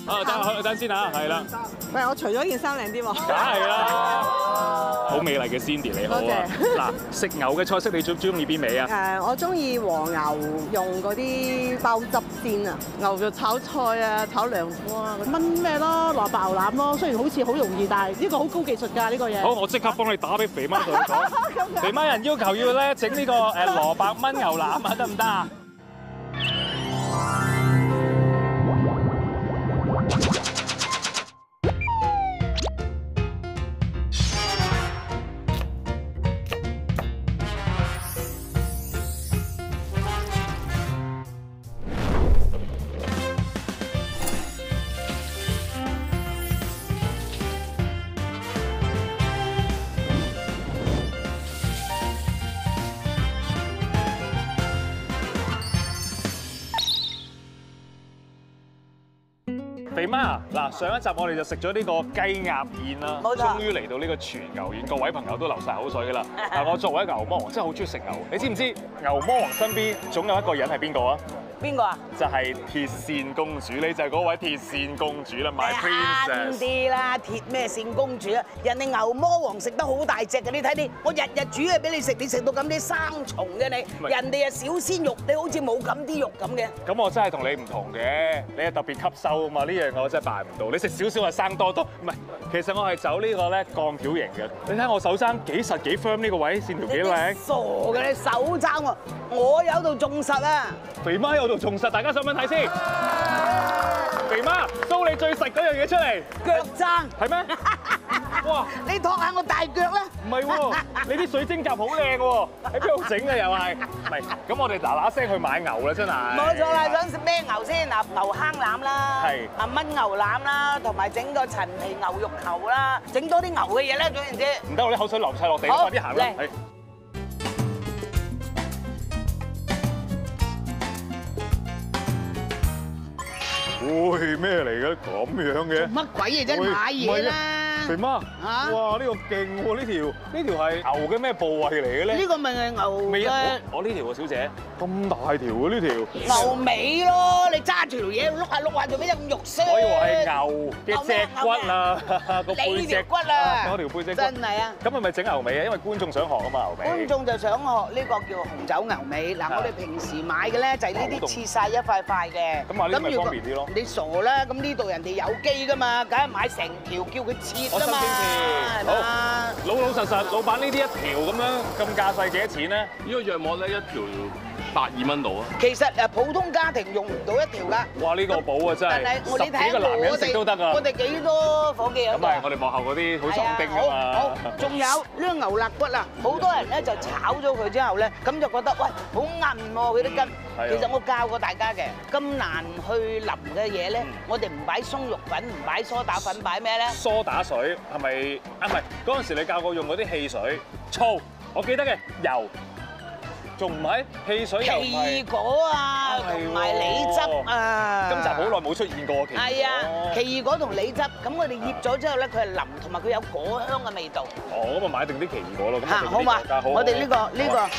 等先嚇，係啦。 喂，我除咗件衫靚啲喎。 梗係啦，好美麗嘅 Cindy 你好啊！嗱，食牛嘅菜式你最中意邊味啊？ 我中意和牛，用嗰啲鮑汁煎啊，牛肉炒菜啊，炒涼瓜，燜咩咯，蘿蔔牛腩咯。雖然好似好容易，但係呢個好高技術㗎呢個嘢。 好，我即刻幫你打俾肥媽同佢講。肥媽人要求要咧整呢個蘿蔔燜牛腩啊，得唔得啊？肥媽嗱，上一集我哋就食咗呢個雞鴨宴啦， 冇錯， 終於嚟到呢個全牛宴，各位朋友都流晒口水㗎啦。但係我作為一個牛魔王，真係好中意食牛。你知唔知牛魔王身邊總有一個人係邊個啊？ 邊個啊？ 就係鐵線公主，你就係嗰位鐵線公主啦，My Princess。 啱啲啦，鐵咩線公主啊？人哋牛魔王食得好大隻嘅，你睇啲，我日日煮嘢俾你食，你食到咁啲生蟲嘅你，人哋啊小鮮肉，你好似冇咁啲肉咁嘅。 咁我真係同你唔同嘅，你係特別吸收啊嘛，呢樣我真係辦唔到。你食少少係生多多，唔係，其實我係走呢個咧鋼條型嘅。你睇我手踭幾實幾 firm 呢個位，線條幾靚。 傻嘅你手踭喎，我有度仲實啊！ 肥媽有度仲實，大家想唔想睇先？肥媽 show 你最實嗰樣嘢出嚟， 腳踭係咩？哇！ 你托下我大腳啦！ 唔係喎，你啲水晶甲好靚喎，喺邊度整嘅又係？唔係，咁我哋嗱嗱聲去買牛啦，真係。 冇錯啦，想食咩牛先？嗱，牛坑腩啦， 係啊燜牛腩啦，同埋整個陳皮牛肉球啦，整多啲牛嘅嘢咧，總言之。 唔得，我啲口水流晒落地，快啲行啦！係。喂，咩嚟嘅？咁樣嘅？ 乜鬼嘢啫？買嘢啦！ 肥媽，哇！呢個勁喎，呢條係牛嘅咩部位嚟嘅咧？ 呢個咪係牛尾嘅我呢條喎，小姐，咁大條嘅呢條。 牛尾咯，你揸住條嘢碌下碌下，做咩咁肉酸？ 我以為係牛嘅脊骨啊，個背脊骨啊， 我條背脊骨。 真係啊！ 咁係咪整牛尾啊？因為觀眾想學啊嘛，牛尾。 觀眾就想學呢個叫紅酒牛尾。嗱，我哋平時買嘅咧就係呢啲切曬一塊塊嘅。 咁買呢啲咪方便啲咯？ 你傻啦！咁呢度人哋有機㗎嘛，梗係買成條叫佢切㗎嘛。 好，老老實實，老闆呢啲一條咁樣咁價細幾多錢咧？ 呢個約莫咧一條120蚊到啊！ 其實誒普通家庭用唔到一條㗎。 哇！呢個寶啊真係 10 幾個男人食都得啊！ 我哋幾多夥計啊？ 咁係我哋幕後嗰啲好爽丁㗎嘛。 好，仲有呢個牛肋骨啊！好多人咧就炒咗佢之後咧，咁就覺得喂好韌喎佢啲筋。其實我教過大家嘅，咁難去淋嘅嘢咧，我哋唔擺鬆肉粉，唔擺梳打粉，擺咩咧？ 梳打水係咪啊？唔係嗰陣時你教過用嗰啲汽水、醋，我記得嘅油，仲唔係汽水油？ 奇異果啊，同埋梨汁啊！ 今集好耐冇出現過奇異果。 係啊，奇異果同梨汁，咁我哋醃咗之後咧，佢係腍，同埋佢有果香嘅味道。 哦，咁啊買定啲奇異果咯。 嚇，好嘛？我哋呢個。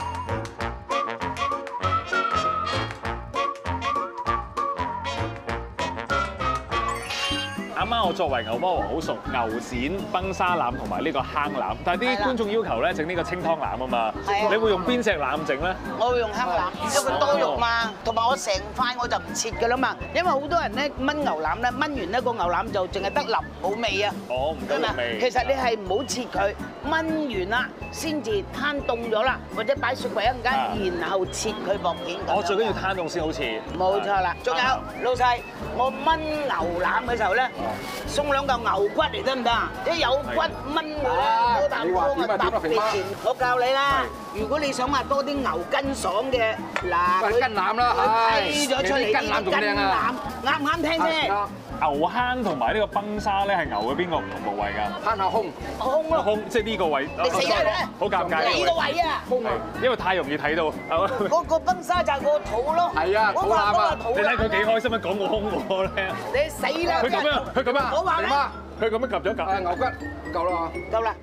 啱啱我作為牛魔王好熟牛展、崩沙腩同埋呢個坑腩，但係啲觀眾要求咧整呢個清湯腩啊嘛，你會用邊隻腩整咧？ 我會用坑腩，因為佢多肉嘛，同埋我成塊我就唔切㗎啦嘛，因為好多人咧燜牛腩咧，燜完咧個牛腩就淨係得腍冇味啊。 哦，唔夠味。 其實你係唔好切佢，燜完啦先至攤凍咗啦，或者擺雪櫃一陣間，然後切佢薄片咁。 我最緊要攤凍先好似。 冇錯啦，仲有老細，我燜牛腩嘅時候咧。送2嚿牛骨嚟得唔得啊？即係有骨燜佢咧，嗰啖湯啊特別甜。我教你啦，如果你想話多啲牛筋爽嘅，嗱， 筋腩啦， 佢批咗出嚟啲筋腩，啱唔啱聽先？ 牛坑同埋呢個崩沙咧係牛嘅邊個唔同部位㗎？ 坑下胸， 胸咯， 胸即係呢個位。 你死啦！ 好尷尬。 你個位啊！ 胸啊！ 因為太容易睇到。 嗰個崩沙就係個肚咯。 係啊，肚腩啊！ 你睇佢幾開心啊，講個胸喎咧。 你死啦！ 佢咁樣， 我話咩？ 佢咁樣夾咗夾。 牛骨夠啦， 夠啦。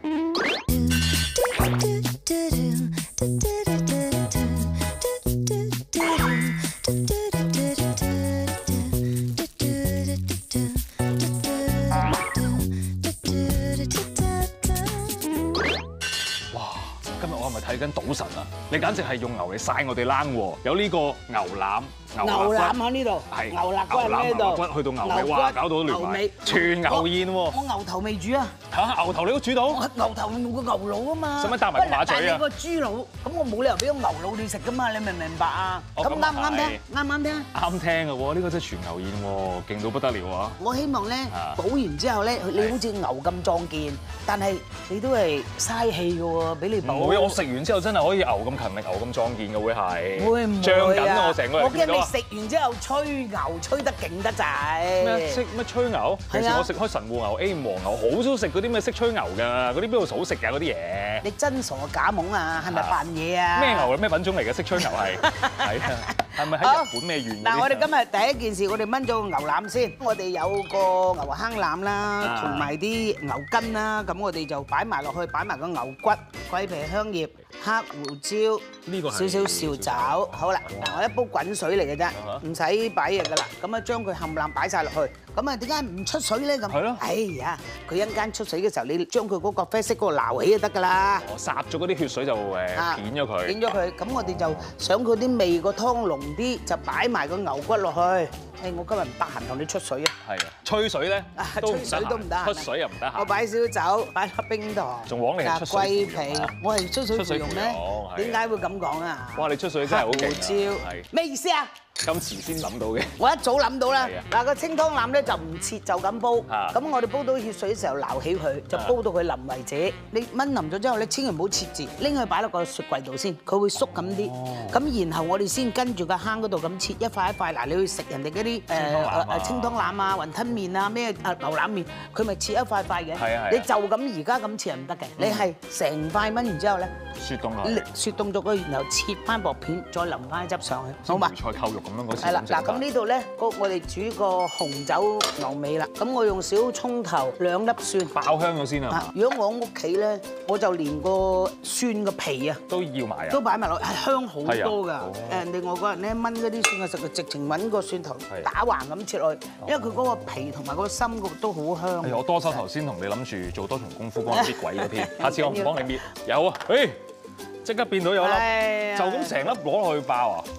睇緊賭神啊！你簡直係用牛嚟曬我哋冷喎！有呢個牛腩、 牛腩喺呢度， 係牛肋骨喺呢牛度， 骨去到牛尾，哇！搞到都亂埋，全牛宴喎！ 我牛頭未煮啊！ 嚇，牛頭你都煮到？ 我牛頭用個牛腦啊嘛， 使乜搭埋個馬嘴啊？ 但係你個豬腦，咁我冇理由俾個牛腦你食噶嘛，你明唔明白啊？咁啱唔啱聽？啱唔啱聽？ 啱聽嘅喎，呢個真係全牛宴喎，勁到不得了啊！ 我希望咧補完之後咧，你好似牛咁壯健，但係你都係嘥氣嘅喎，俾你補。 唔會，我食完之後真係可以牛咁勤力、牛咁壯健嘅會係。 會唔脹會啊？ 緊我成個人我驚你見到啊！ 食完之後吹牛吹得勁得滯。 咩識咩吹牛？平時我食開神戶牛、A 五和牛，好少食嗰啲咩識吹牛㗎，嗰啲邊度好食㗎嗰啲嘢？ 你真傻假懵啊？係咪扮嘢啊？ 咩牛咩品種嚟嘅？識吹牛係係啊，係咪喺日本咩縣嗰啲？ 嗱，我哋今日第一件事，我哋燜咗個牛腩先。我哋有個牛坑腩啦，同埋啲牛筋啦，咁我哋就擺埋落去，擺埋個牛骨、桂皮、香葉、黑胡椒， 呢個係少少紹酒。好啦，嗱，我一煲滾水嚟嘅啫，唔使擺嘢噶啦。咁啊，將佢冚唪唥擺晒落去。咁啊，點解唔出水咧？咁係咯。 哎呀，佢一陣間出水嘅時候，你將佢嗰個啡色嗰個撈起就得噶啦。 我殺咗嗰啲血水就片咗佢。 片咗佢，咁我哋就想佢啲味個湯濃啲，就擺埋個牛骨落去。誒，我今日唔得閒同你出水啊。 係啊，吹水咧吹水都唔得閒， 出水又唔得閒。 我擺少少酒，擺粒冰糖， 仲枉你係出水桂皮，我係出水芙蓉咩？點解會咁講啊？ 哇！你出水真係好勁啊！ 胡椒，咩意思啊？ 咁遲先諗到嘅。 我一早諗到啦係啊。 嗱，個清湯腩咧就唔切就咁煲，咁我哋煲到血水嘅時候撈起佢，就煲到佢腍為止。你燜腍咗之後咧，千祈唔好切字，拎去擺落個雪櫃度先，佢會縮咁啲。咁然後我哋先跟住個坑嗰度咁切一塊一塊。嗱，你去食人哋嗰啲清湯腩啊、雲吞麵啊、咩牛腩麵，佢咪切一塊塊嘅。 係啊。 你就咁而家咁切係唔得嘅，你係成塊燜完之後咧， 雪凍佢。 雪凍咗佢，然後切翻薄片，再淋翻啲汁上去，好嘛？ 菜扣肉咁樣嗰時。 係啦，嗱咁呢度咧，我哋煮個紅酒牛尾啦。咁我用小葱頭2粒蒜， 爆香咗先啊！ 如果我屋企咧，我就連個蒜嘅皮啊都要埋啊！ 都擺埋落，係香好多㗎。 啊人哋外國人咧燜嗰啲蒜嘅時候，直情揾個蒜頭打橫咁切落去，因為佢嗰個皮同埋個心都好香。 我多手頭先同你諗住做多重功夫幫你搣鬼嗰篇，下次我唔幫你搣。有啊，誒，即刻變到有粒，就咁成粒攞落去爆啊！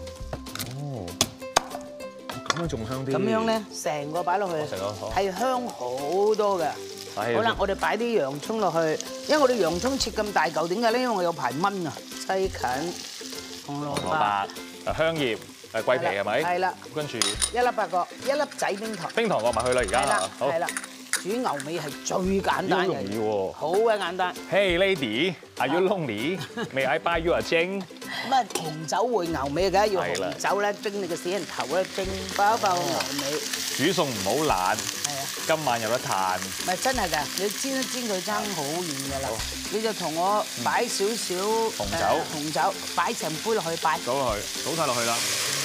咁樣仲香啲。 咁樣咧，成個擺落去係香好多嘅。好啦，我哋擺啲洋葱落去，因為我哋洋葱切咁大嚿，點解咧？因為我有排燜啊。西芹、紅蘿蔔、 香葉、桂皮係咪？ 係啦。跟住1粒八角，1粒仔冰糖。 冰糖落埋去啦，而家。 係啦，係啦。煮牛尾係最簡單嘅。 好容易喎。 好鬼簡單。 Hey lady，are you lonely？May I buy you a drink？ 咁啊，紅酒燴牛尾梗係要紅酒咧，蒸你個死人頭咧，蒸爆一爆牛尾。 煮餸唔好懶。係啊。今晚有得嘆。 唔係真係㗎，你煎一煎佢爭好遠㗎啦。你就同我擺少少紅酒，擺成杯落去擺。 倒落去，倒晒落去啦。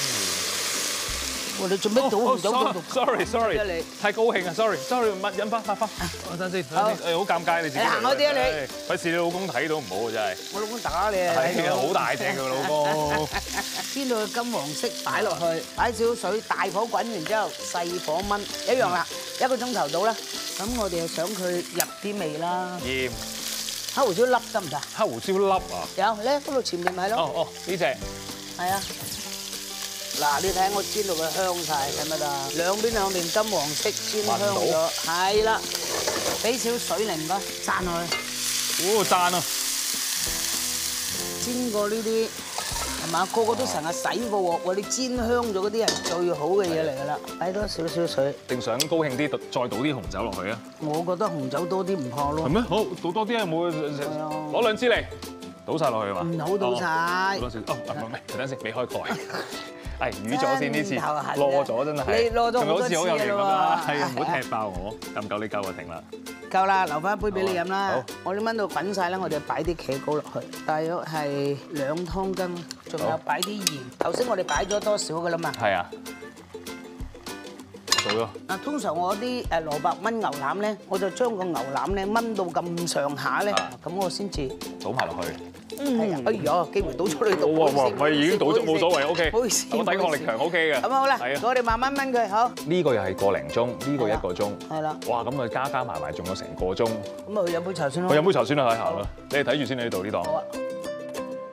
你做咩倒紅酒咁 ？Sorry，太高興啊！Sorry，乜飲翻，發翻。等陣先，好尷尬你自己。 行開啲啊你！ 費事你老公睇到唔好啊真係。 我老公打你啊！ 係啊，好大隻㗎老公。 煎到佢金黃色，擺落去，擺少水，大火滾完之後細火燜，一樣啦，1個鐘頭到啦。咁我哋就想佢入啲味啦。 鹽。 黑胡椒粒得唔得？ 黑胡椒粒啊？ 有咧，嗰度前面咪咯。 哦，呢隻。 係啊。嗱，你睇我煎到佢香曬，係咪啊？兩邊金黃色煎香咗，係啦，俾少水靈㗎，灒落去。 灒啊！ 煎過呢啲係嘛？個個都成日洗個鑊喎，你煎香咗嗰啲係最好嘅嘢嚟㗎啦。擺多少少水。定想高興啲，再倒啲紅酒落去啊？我覺得紅酒多啲唔怕咯。係咩？好，倒多啲啊！冇攞2支嚟，倒曬落去嘛？唔好倒曬。倒多少？唔係，等陣先，未開蓋。係預咗先呢次，攞咗真係，你攞咗好多次啦喎，係啊，唔好踢爆我，夠唔夠你夠就停啦。夠啦，留翻一杯俾你飲啦。我哋燜到滾曬啦，我哋擺啲茄膏落去，大約係2湯羹，仲有擺啲鹽。頭先我哋擺咗多少㗎啦嘛？係啊，數咗。嗱，通常我啲蘿蔔燜牛腩咧，我就將個牛腩咧燜到咁上下咧，咁我先至倒埋落去。哎呀，機會倒出嚟倒。哇，唔係已經倒咗冇所謂 ，OK。唔好意思，我抵抗力強 OK 嘅。咁好啦，我哋慢慢燜佢，好。呢個又係個零鐘，呢個1個鐘。係啦。哇，咁啊加埋仲有成個鐘。咁啊去飲杯茶先咯。去飲杯茶先啦，睇下啦。你哋睇住先，你呢度呢檔。好啊。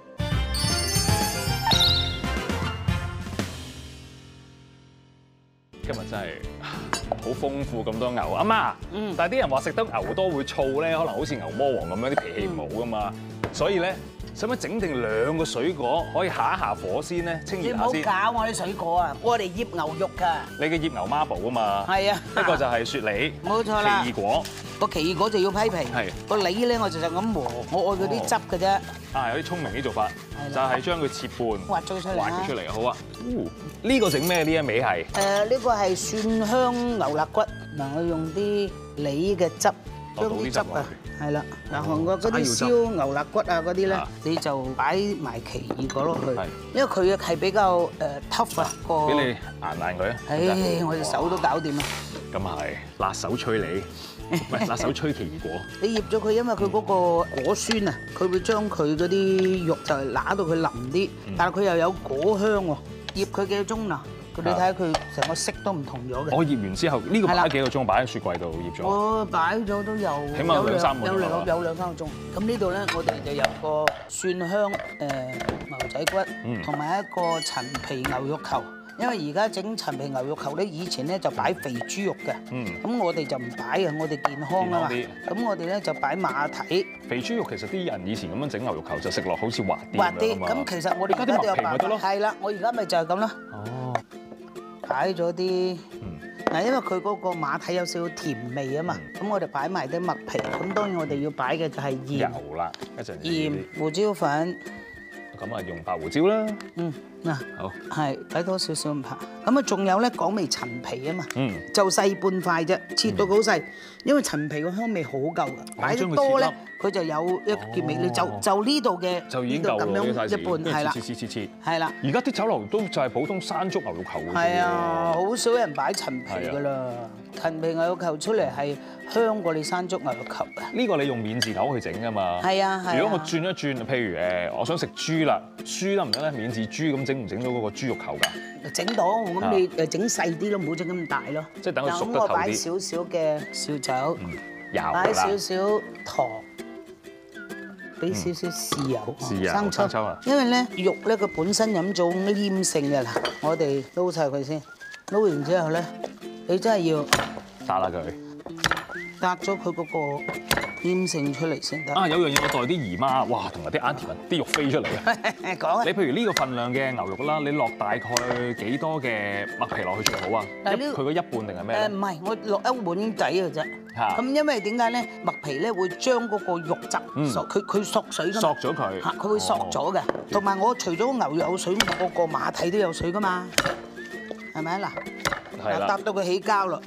真係好豐富咁多牛。阿媽，但係啲人話食得牛多會燥咧，可能好似牛魔王咁樣啲脾氣唔好噶嘛，所以咧。使唔使整定2個水果可以下一下火先咧？清熱下先。 你唔好搞我啲水果啊！我哋醃牛肉㗎。 你嘅醃牛孖寶啊嘛。係啊。 一個就係雪梨。 冇錯啦。 奇異果。 個奇異果就要批皮。係。個梨咧我就咁磨，我愛嗰啲汁嘅啫。 啊，有啲聰明啲做法，就係將佢切半。挖咗出嚟。好啊。呢個整咩？呢一味係？呢個係蒜香牛肋骨。嗱，我用啲梨嘅汁。將啲汁啊，係啦，嗱，韓國嗰啲燒牛肋骨啊嗰啲咧，你就擺埋奇異果落去，因為佢係比較tough 啊個。俾你硬佢啊！唉，我隻手都搞掂啦。咁係，辣手吹梨，唔係辣手吹奇異果。你醃咗佢，因為佢嗰個果酸啊，佢會將佢嗰啲肉就揦到佢腍啲，但係佢又有果香喎。醃佢幾個鐘嗱？你睇下佢成個色都唔同咗嘅。我醃完之後，呢個擺幾個鐘？擺喺雪櫃度醃咗。我擺咗都有，起碼有2-3個鐘。有2-3個鐘。咁呢度咧，我哋就有個蒜香牛仔骨，同埋一個陳皮牛肉球。因為而家整陳皮牛肉球咧，以前咧就擺肥豬肉嘅。咁我哋就唔擺啊，我哋健康啊嘛。咁我哋咧就擺馬蹄。肥豬肉其實啲人以前咁樣整牛肉球就食落好似滑啲咁樣啊嘛。咁其實我哋而家都有擺。係啦，我而家咪就係咁啦。哦。擺咗啲，嗱，因為佢嗰個馬蹄有少少甜味啊嘛，咁我哋擺埋啲麥皮，咁當然我哋要擺嘅就係鹽。油啦，一陣。鹽、胡椒粉。咁啊，用白胡椒啦。嗱，好。係，擺多少少唔怕。咁啊，仲有咧廣味陳皮啊嘛，就細半塊啫，切到好細，因為陳皮個香味好夠㗎，擺得多咧，佢就有一結味。你就呢度嘅，就已經夠咁樣一半，係啦，切，係啦。而家啲酒樓都就係普通山竹牛肉球㗎。係啊，好少人擺陳皮㗎啦。陳皮牛肉球出嚟係香過你山竹牛肉球嘅。呢個你用免治牛去整㗎嘛？係啊，係。如果我轉一轉，譬如我想食豬啦，豬得唔得咧？免治豬咁整唔整到嗰個豬肉球㗎？整到，咁你整細啲咯，唔好整咁大咯。即係等佢熟得透啲。咁我擺少少嘅紹酒，擺少少糖，俾少少豉油，生抽啊。因為咧肉咧佢本身有種黏性嘅啦，我哋撈晒佢先，撈完之後咧，你真係要打下佢，隔咗佢嗰個黏性出嚟先得。啊，有樣嘢我代啲姨媽，哇，同埋啲 auntie 啲肉飛出嚟啊！講啊！你譬如呢個份量嘅牛肉啦，你落大概幾多嘅麥皮落去最好啊？佢個一半定係咩？唔係，我落一碗仔嘅啫。咁因為點解咧？麥皮咧會將嗰個肉汁佢索水㗎嘛。索咗佢。佢會索咗嘅。同埋我除咗牛有水，個馬蹄都有水㗎嘛。係咪啊？嗱，搭到佢起膠咯。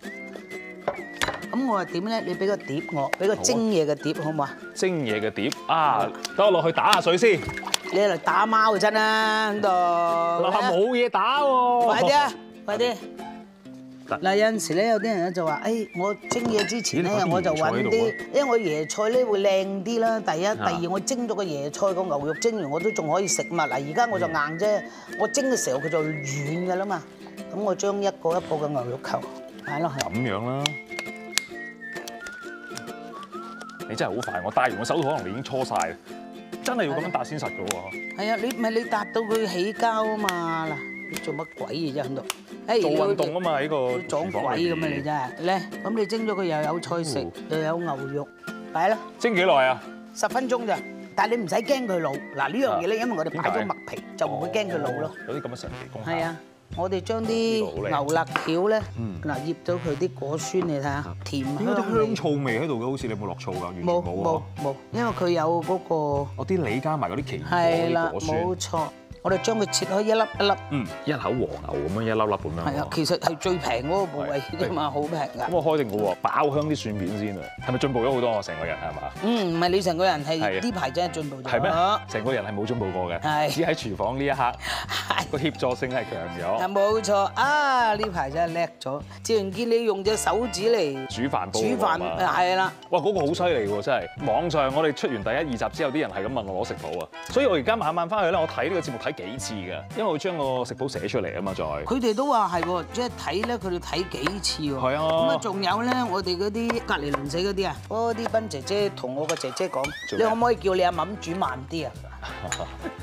咁我話點咧？你俾個碟我，俾個蒸嘢嘅碟好唔好啊？蒸嘢嘅碟啊，等我落去打下水先。你嚟打貓嘅真啦，喺度。樓下冇嘢打喎。快啲啊！快啲。嗱，有陣時咧，有啲人咧就話：誒，我蒸嘢之前咧，我就揾啲，因為我椰菜咧會靚啲啦。第一，第二，我蒸咗個椰菜個牛肉蒸完，我都仲可以食嘛。嗱，而家我就硬啫，我蒸嘅時候佢就軟㗎啦嘛。咁我將一個一個嘅牛肉球擺落去。咁樣啦。你真係好快，我戴完個手套可能你已經搓晒，真係要咁樣搭先實嘅喎。係啊，你搭到佢起膠啊嘛嗱，你做乜鬼嘢啫喺度？做運動啊嘛，呢個撞鬼咁啊你真係咧，咁你蒸咗佢又有菜食，又有牛肉，擺啦。蒸幾耐啊？10分鐘咋，但係你唔使驚佢老。嗱呢樣嘢咧，因為我哋擺咗麥皮，就唔會驚佢老咯。有啲咁嘅神奇功效。係啊。我哋將啲牛肋條咧，嗱醃咗佢啲果酸，你睇下，甜香。有啲香醋味喺度嘅，好似你有冇落醋㗎？完全冇，因為佢有嗰個。我啲梨加埋嗰啲奇異果啲果酸。係啦，冇錯。我哋將佢切開一粒一粒，一口和牛咁樣一粒粒咁樣。係啊，其實係最平嗰個部位啫嘛，好平㗎。咁我開定個喎，爆香啲蒜片先啊！係咪進步咗好多啊？成個人係嘛？唔係你成個人係呢排真係進步咗。係咩？成個人係冇進步過嘅，只喺廚房呢一刻個協助性係強咗。係冇錯啊！呢排真係叻咗。自然見你用隻手指嚟煮飯煲。煮飯係啦。哇！嗰個好犀利喎，真係。網上我哋出完第1、2集之後，啲人係咁問我攞食譜啊，所以我而家晚晚翻去咧，我睇呢個節目睇幾次㗎，因為我將個食譜寫出嚟啊嘛，再。佢哋都話係喎，即係睇咧，佢哋睇幾次喎。係啊。咁啊，仲有咧，我哋嗰啲隔離鄰舍嗰啲啊，嗰啲斌姐姐同我個姐姐講，你可唔可以叫你阿嫲煮慢啲啊？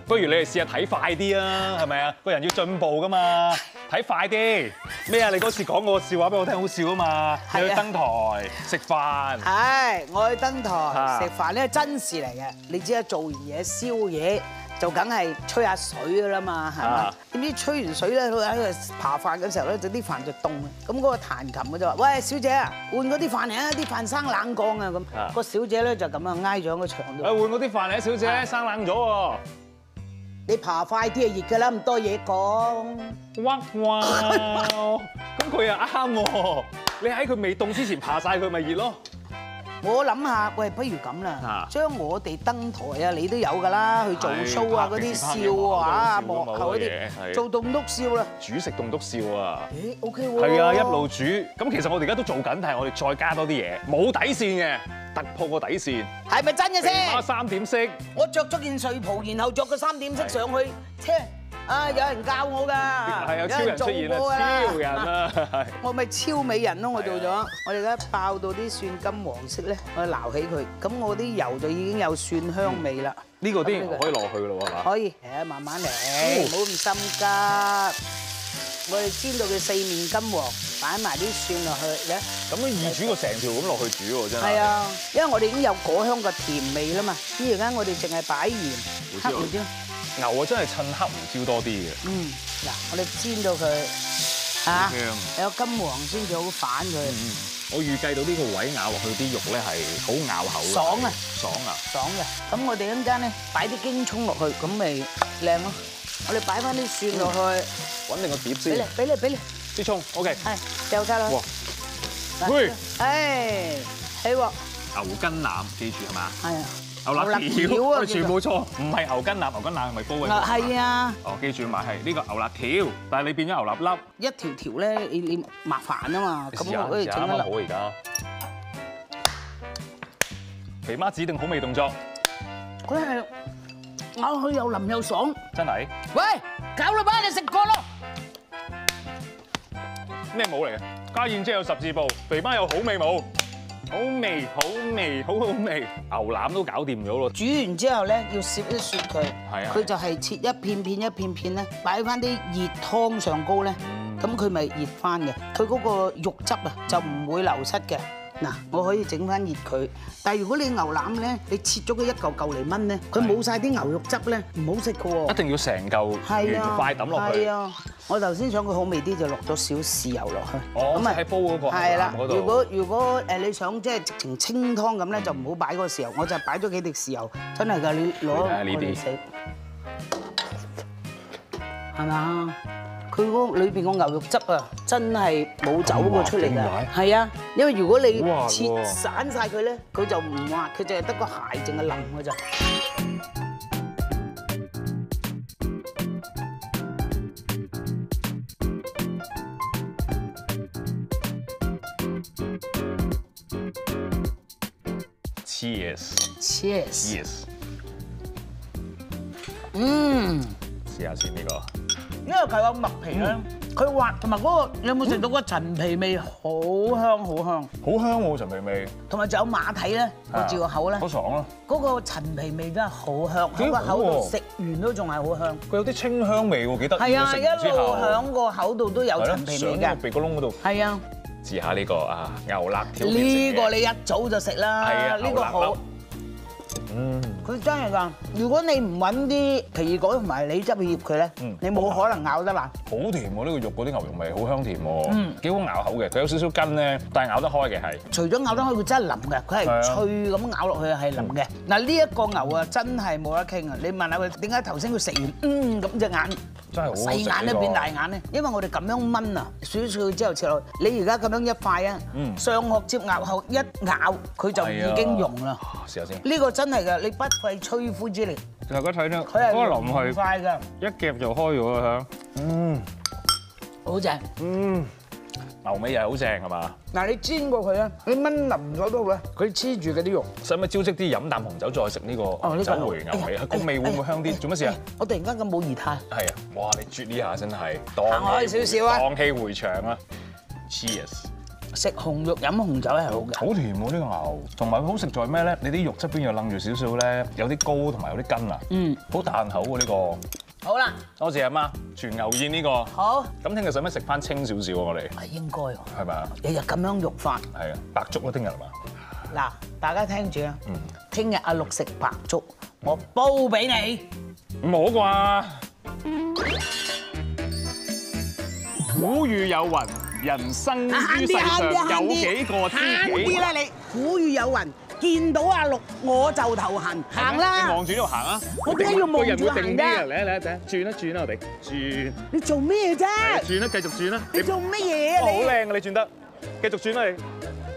不如你哋試下睇快啲啊，係咪啊？個人要進步噶嘛，睇快啲。咩啊？你嗰次講個笑話俾我聽，好笑啊嘛！你去登台食飯。 係，我去登台食飯呢係真事嚟嘅。你知啦，做完嘢宵夜就梗係吹下水噶啦嘛，係嘛？點知吹完水咧，佢喺度扒飯嘅時候咧，就啲飯就凍啦。咁嗰個彈琴嘅就話：喂，小姐啊，換嗰啲飯嚟啊，啲飯生冷降啊咁。個小姐咧就咁啊，挨咗喺個牆度。 換嗰啲飯嚟，小姐生冷咗喎。 你爬快啲啊，熱㗎啦，咁多嘢講。 哇！咁佢又啱喎，你喺佢未凍之前爬晒佢咪熱咯。 我諗下，喂，不如咁啦，將我哋登台啊，你都有㗎啦，去做 show 啊，嗰啲笑話啊，幕後嗰啲，做棟篤笑啦， 煮食棟篤笑啊。 誒 ，OK 喎。 係啊，一路煮。咁其實我哋而家都做緊，但係我哋再加多啲嘢，冇底線嘅，突破個底線。係咪真嘅先？ 媽3點式。我着咗件睡袍，然後着個3點式上去，啊！有人教我㗎， 係有超人出現啦，超人啊！ 我咪超美人咯，我做咗。我哋而家爆到啲蒜金黃色咧，我撈起佢，咁我啲油就已經有蒜香味啦。 呢個啲可以落去咯喎，係嘛？ 可以，誒慢慢嚟，唔好咁心急。我哋煎到佢4面金黃，擺埋啲蒜落去咧。 咁樣易煮過成條咁落去煮喎，真係。係啊，因為我哋已經有果香個甜味啦嘛。咁而家我哋淨係擺鹽、黑胡椒。 牛啊，真係趁黑胡椒多啲嘅。 嗱，我哋煎到佢嚇有金黃先至好反佢。 我預計到呢個位咬落去啲肉咧係好咬口嘅。 爽啊！ 爽啊！ 爽嘅。咁我哋一陣間咧擺啲京葱落去，咁咪靚咯。我哋擺翻啲蒜落去， 揾定個碟先。 俾你。 啲葱 ，OK。 係，掉晒落去。 喂！ 起鑊。 牛筋腩，記住係嘛？ 係啊。 牛肋條啊！全部錯，唔係牛筋腩，牛筋腩係咪煲嘅？ 係啊。 哦，記住埋係呢個牛肋條，但係你變咗牛肋粒。 一條條咧，你麻煩啊嘛。咁我可以整得好而家。肥媽指定好味動作。 佢係咬佢又腍又爽。 真係？ 喂，搞啦吧，你食過咯。 咩帽嚟嘅？家燕姐有10字步，肥媽有好味冇？好味，好味，好好味，牛腩都搞掂咗咯。 煮完之後咧，要攝一攝佢， 係啊， 佢就係切一片片一片片咧，擺翻啲熱湯上高咧，咁佢咪熱翻嘅。佢嗰個肉汁啊，就唔會流失嘅。嗱，我可以整翻熱佢，但係如果你牛腩咧，你切咗佢一嚿嚿嚟炆咧，佢冇晒啲牛肉汁咧，唔好食嘅喎。 一定要成嚿圓塊抌落去。係啊， 我頭先想佢好味啲，就落咗少豉油落去。 哦，咁啊喺煲嗰個牛腩嗰度。 如果你想即係直情清湯咁咧，就唔好擺嗰個豉油，我就擺咗幾滴豉油，真係㗎，你攞嚟食，係嘛？佢嗰裏邊個牛肉汁啊，真係冇走過出嚟㗎。係啊，因為如果你切散晒佢咧，佢就唔滑，佢淨係得個蟹淨係腍㗎咋。Cheers。 試下先呢個。 因為佢有麥皮咧，佢滑同埋嗰個，你有冇食到嗰個陳皮味？好香，好香。好香喎陳皮味。 同埋仲有馬蹄咧，我照個口咧。 好爽咯！ 嗰個陳皮味真係好香，喺個口度食完都仲係好香。 佢有啲清香味喎，幾得意。 係啊，一路響個口度都有陳皮味㗎。 鼻哥窿嗰度。係啊。試下呢個啊牛肋條。 呢個你一早就食啦。係啊，呢個好。佢真係㗎！如果你唔揾啲奇異果同埋梨汁去醃佢咧，你冇可能咬得爛。 好甜喎！呢個肉嗰啲牛肉味好香甜喎，幾好咬口嘅。佢有少少筋咧，但係咬得開嘅係。除咗咬得開，佢真係腍嘅，佢係脆咁咬落去係腍嘅。嗱呢一個牛啊，真係冇得傾啊！你問下佢點解頭先佢食完咁隻眼真係細眼都變大眼咧？因為我哋咁樣炆啊，少少之後切落去。你而家咁樣一塊啊，上殼接咬後一咬，佢就已經溶啦。試下先。呢個真係㗎，你不費吹灰之力。 大家睇到嗰個淋係快㗎， 一夾就開咗啦嚇。 好正。 牛尾又係好正係嘛？ 嗱，你煎過佢咧，你炆腍咗都好咧，佢黐住嗰啲肉。使唔使招積啲飲啖紅酒再食呢個酒回牛尾？個味會唔會香啲？做乜事啊？我突然間咁冇儀態。係啊！哇！你啜呢下真係行開少少啊！蕩氣迴腸啊 ！Cheers！ 食紅肉飲紅酒係好嘅。 好甜喎呢個牛，同埋佢好食在咩咧？你啲肉側邊又楞住少少咧，有啲膏同埋有啲筋啊。好彈口喎呢個。 好啦， 多謝阿媽，全牛宴呢個。 好。 咁聽日使唔使食翻清少少啊？我哋係應該喎。 係咪啊？ 日日咁樣肉法。 係啊，白粥咯，聽日係嘛？ 嗱，大家聽住啊。聽日阿六食白粥，我煲俾你。 唔好啩？古語有云：人生於世上有幾個知己。 慳啲啦你！古語有云：見到阿六我就頭痕，行啦！ 你望住呢度行啊！ 我點解要望住行㗎？ 個人會定啲啊！嚟嚟嚟，轉一轉啊！我哋轉。 你做咩啫？ 轉啦，繼續轉啦！ 你做乜嘢啊？ 好靚啊！你轉得，繼續轉啦你。